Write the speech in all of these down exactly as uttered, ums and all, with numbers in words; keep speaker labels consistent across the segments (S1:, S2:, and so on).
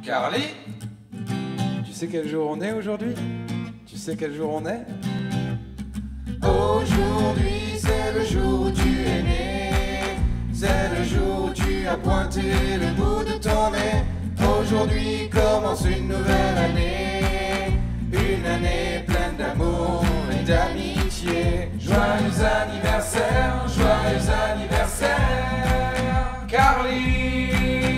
S1: Carly,
S2: Tu sais quel jour on est aujourd'hui? Tu sais quel jour on est?
S1: aujourd'hui c'est le jour où tu es né. C'est le jour où tu as pointé le bout de ton nez. Aujourd'hui commence une nouvelle année. Une année pleine d'amour et d'amitié. Joyeux anniversaire, joyeux anniversaire, Carly.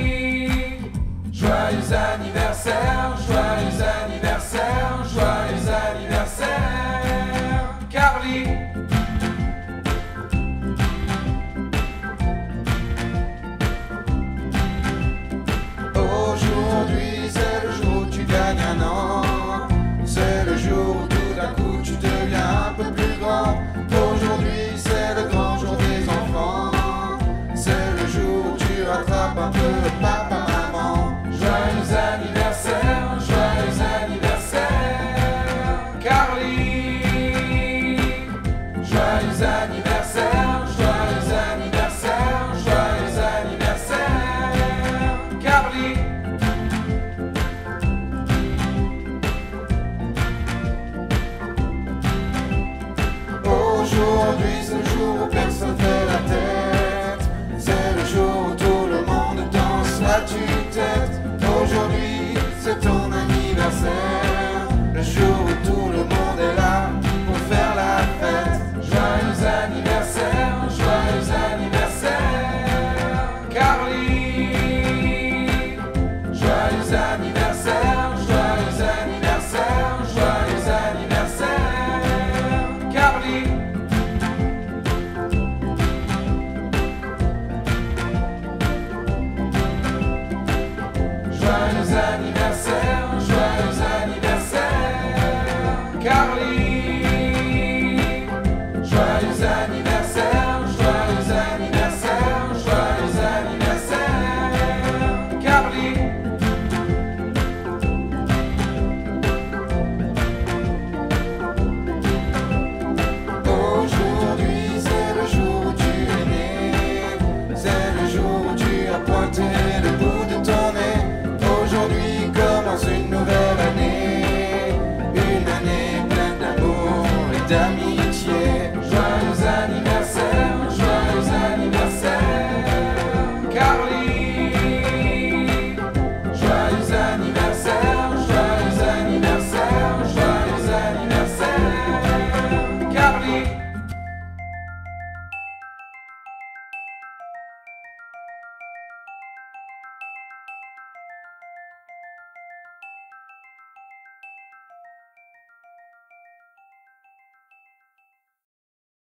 S1: Joyeux anniversaire, joyeux anniversaire, joyeux anniversaire, Carly. Aujourd'hui c'est le jour où tu gagnes un an. C'est le jour où tout d'un coup tu deviens un peu plus grand. Aujourd'hui c'est le grand jour des enfants. C'est le jour où tu rattrapes un peu le papa maman. Joyeux anniversaire, joyeux anniversaire, Carly. Joyeux anniversaire, joyeux anniversaire, joyeux anniversaire, Carly. Aujourd'hui c'est le jour où personne fait la tête. C'est le jour où tout le monde danse la tue-tête. Aujourd'hui c'est ton anniversaire. Le jour où tout le monde est là pour faire la fête. Joyeux anniversaire, joyeux anniversaire, Carly. Joyeux anniversaire, joyeux anniversaire, joyeux anniversaire, Carly. Joyeux anniversaire.